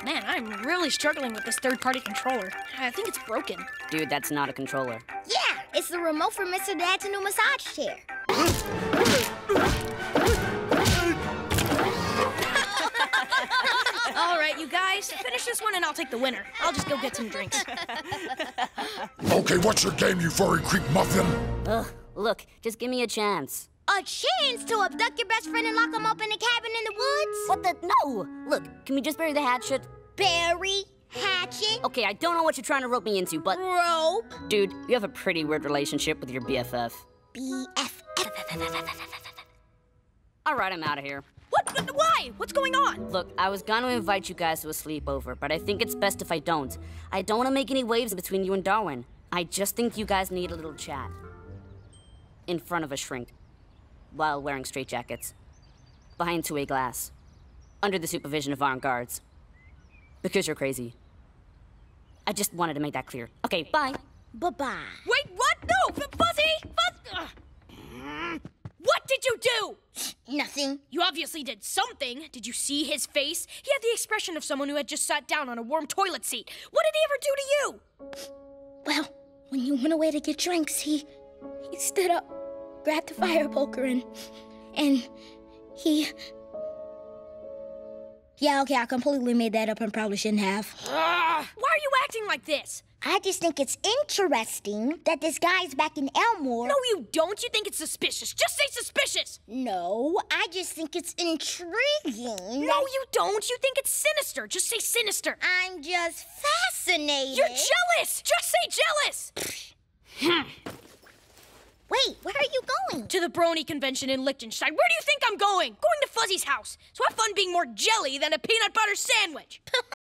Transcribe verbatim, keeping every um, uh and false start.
Man, I'm really struggling with this third-party controller. I think it's broken. Dude, that's not a controller. Yeah, it's the remote for Mister Dad's new massage chair. All right, you guys, finish this one and I'll take the winner. I'll just go get some drinks. Okay, what's your game, you furry creep muffin? Ugh, look, just give me a chance. A chance to abduct your best friend and lock him up in a cabin in the woods? What the? No! Look, can we just bury the hatchet? Bury? Hatchet? Okay, I don't know what you're trying to rope me into, but... Rope? Dude, you have a pretty weird relationship with your B F F. B F F. All right, I'm out of here. What? Why? What's going on? Look, I was gonna invite you guys to a sleepover, but I think it's best if I don't. I don't want to make any waves between you and Darwin. I just think you guys need a little chat. In front of a shrink. While wearing straitjackets. Behind two-way glass. Under the supervision of armed guards. Because you're crazy. I just wanted to make that clear. Okay, bye. Bye-bye. Wait, what? No! F Fuzzy! Fuzz Ugh. What did you do? Nothing. You obviously did something. Did you see his face? He had the expression of someone who had just sat down on a warm toilet seat. What did he ever do to you? Well, when you went away to get drinks, he... he stood up, grabbed the fire poker, and... and he... Yeah, okay, I completely made that up and probably shouldn't have. Ugh. Why are you acting like this? I just think it's interesting that this guy's back in Elmore. No, you don't. You think it's suspicious. Just say suspicious. No, I just think it's intriguing. No, you don't. You think it's sinister. Just say sinister. I'm just fascinated. You're jealous. Just say jealous. Wait, where are you going? To the Brony convention in Liechtenstein. Where do you think I'm going? Going to Fuzzy's house. So have fun being more jelly than a peanut butter sandwich.